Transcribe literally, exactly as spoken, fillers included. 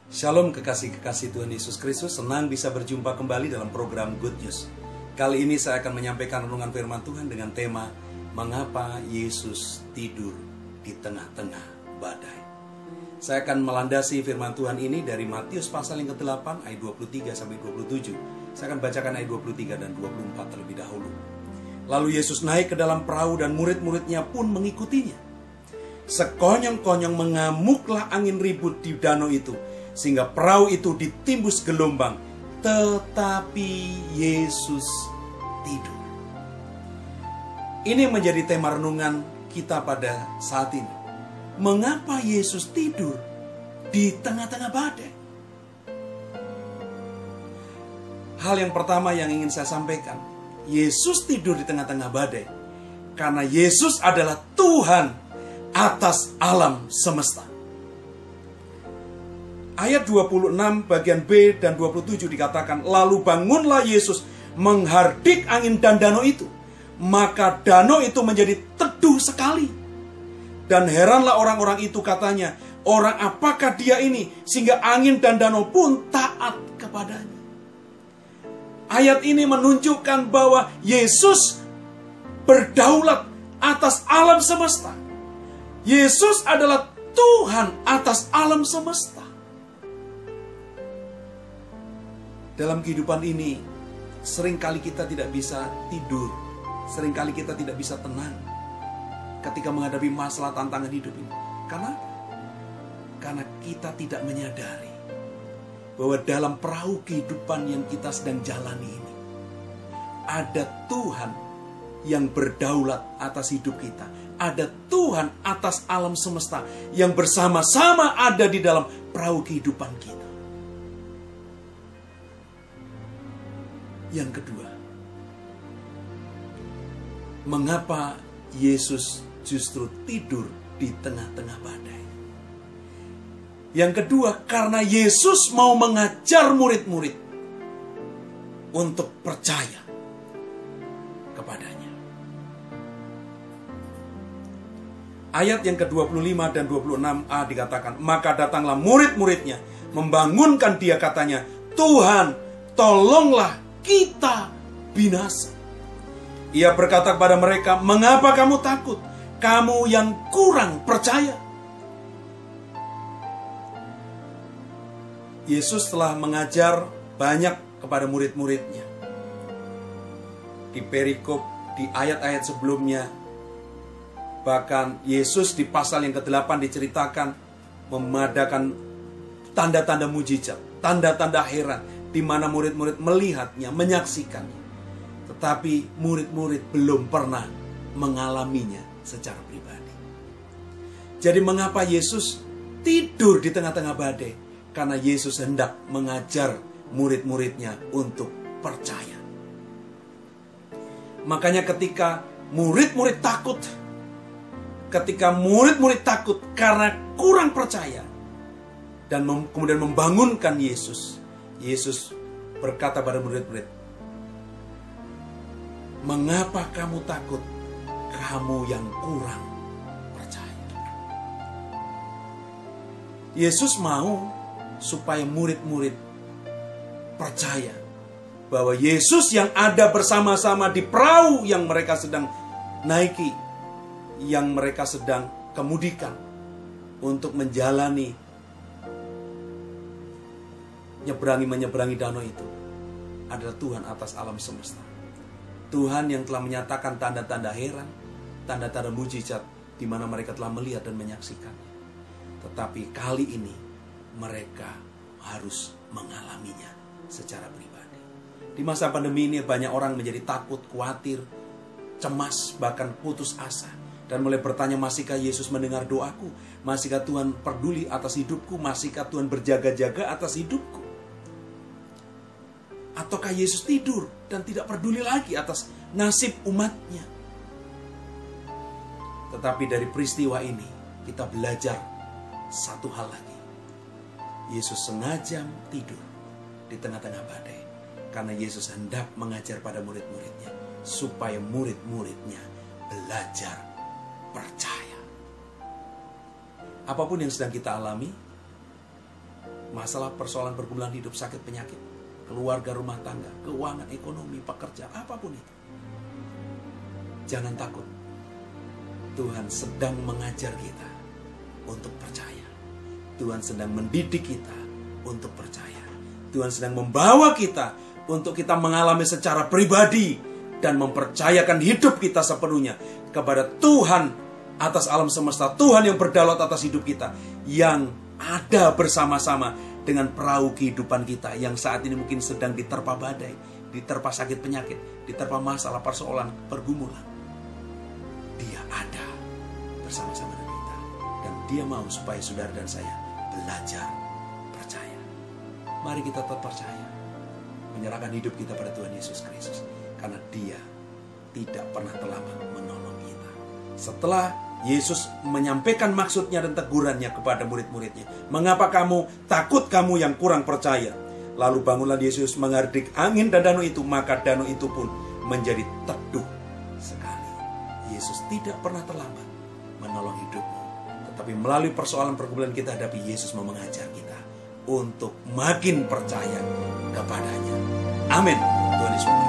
Shalom kekasih-kekasih Tuhan Yesus Kristus, senang bisa berjumpa kembali dalam program Good News. Kali ini saya akan menyampaikan renungan firman Tuhan dengan tema Mengapa Yesus tidur di tengah-tengah badai. Saya akan melandasi firman Tuhan ini dari Matius pasal yang kedelapan ayat dua puluh tiga sampai dua puluh tujuh. Saya akan bacakan ayat dua puluh tiga dan dua puluh empat terlebih dahulu. Lalu Yesus naik ke dalam perahu dan murid-muridnya pun mengikutinya. Sekonyong-konyong mengamuklah angin ribut di danau itu, sehingga perahu itu ditimbus gelombang, tetapi Yesus tidur. Ini menjadi tema renungan kita pada saat ini. Mengapa Yesus tidur di tengah-tengah badai? Hal yang pertama yang ingin saya sampaikan, Yesus tidur di tengah-tengah badai karena Yesus adalah Tuhan atas alam semesta. Ayat dua puluh enam bagian B dan dua puluh tujuh dikatakan, lalu bangunlah Yesus menghardik angin dan danau itu. Maka danau itu menjadi teduh sekali. Dan heranlah orang-orang itu, katanya, orang apakah dia ini sehingga angin dan danau pun taat kepadanya. Ayat ini menunjukkan bahwa Yesus berdaulat atas alam semesta. Yesus adalah Tuhan atas alam semesta. Dalam kehidupan ini, seringkali kita tidak bisa tidur, seringkali kita tidak bisa tenang ketika menghadapi masalah tantangan hidup ini. Karena karena kita tidak menyadari bahwa dalam perahu kehidupan yang kita sedang jalani ini, ada Tuhan yang berdaulat atas hidup kita. Ada Tuhan atas alam semesta yang bersama-sama ada di dalam perahu kehidupan kita. Yang kedua, mengapa Yesus justru tidur di tengah-tengah badai? Yang kedua, karena Yesus mau mengajar murid-murid untuk percaya kepadanya. Ayat yang ke dua puluh lima dan dua puluh enam a dikatakan, maka datanglah murid-muridnya membangunkan dia, katanya, Tuhan, tolonglah kita binasa. Ia berkata kepada mereka, mengapa kamu takut? Kamu yang kurang percaya. Yesus telah mengajar banyak kepada murid-muridnya. Di perikop, di ayat-ayat sebelumnya, bahkan Yesus di pasal yang kedelapan diceritakan memadakan tanda-tanda mujizat, tanda-tanda heran, di mana murid-murid melihatnya, menyaksikannya. Tetapi murid-murid belum pernah mengalaminya secara pribadi. Jadi mengapa Yesus tidur di tengah-tengah badai? Karena Yesus hendak mengajar murid-muridnya untuk percaya. Makanya ketika murid-murid takut, ketika murid-murid takut karena kurang percaya, dan mem- kemudian membangunkan Yesus, Yesus berkata pada murid-murid, mengapa kamu takut? Kamu yang kurang percaya. Yesus mau supaya murid-murid percaya bahwa Yesus yang ada bersama-sama di perahu yang mereka sedang naiki, yang mereka sedang kemudikan untuk menjalani nyeberangi-menyeberangi danau itu, adalah Tuhan atas alam semesta. Tuhan yang telah menyatakan tanda-tanda heran, tanda-tanda mujizat di mana mereka telah melihat dan menyaksikan. Tetapi kali ini mereka harus mengalaminya secara pribadi. Di masa pandemi ini banyak orang menjadi takut, khawatir, cemas, bahkan putus asa. Dan mulai bertanya, masihkah Yesus mendengar doaku? Masihkah Tuhan peduli atas hidupku? Masihkah Tuhan berjaga-jaga atas hidupku? Ataukah Yesus tidur dan tidak peduli lagi atas nasib umatnya? Tetapi dari peristiwa ini kita belajar satu hal lagi. Yesus sengaja tidur di tengah-tengah badai karena Yesus hendak mengajar pada murid-muridnya supaya murid-muridnya belajar percaya. Apapun yang sedang kita alami, masalah persoalan pergumulan hidup, sakit, penyakit, keluarga, rumah tangga, keuangan, ekonomi, pekerjaan, apapun itu. Jangan takut. Tuhan sedang mengajar kita untuk percaya. Tuhan sedang mendidik kita untuk percaya. Tuhan sedang membawa kita untuk kita mengalami secara pribadi dan mempercayakan hidup kita sepenuhnya kepada Tuhan atas alam semesta. Tuhan yang berdaulat atas hidup kita, yang ada bersama-sama dengan perahu kehidupan kita yang saat ini mungkin sedang diterpa badai, diterpa sakit penyakit, diterpa masalah persoalan pergumulan. Dia ada bersama-sama dengan kita, dan dia mau supaya saudara dan saya belajar percaya. Mari kita tetap percaya, menyerahkan hidup kita pada Tuhan Yesus Kristus, karena dia tidak pernah terlambat menolong kita. Setelah Yesus menyampaikan maksudnya dan tegurannya kepada murid-muridnya, mengapa kamu takut, kamu yang kurang percaya? Lalu bangunlah Yesus menghardik angin dan danau itu, maka danau itu pun menjadi teduh sekali. Yesus tidak pernah terlambat menolong hidupmu, tetapi melalui persoalan pergumulan kita hadapi, Yesus mau mengajar kita untuk makin percaya kepadanya. Amin. Tuhan Yesus.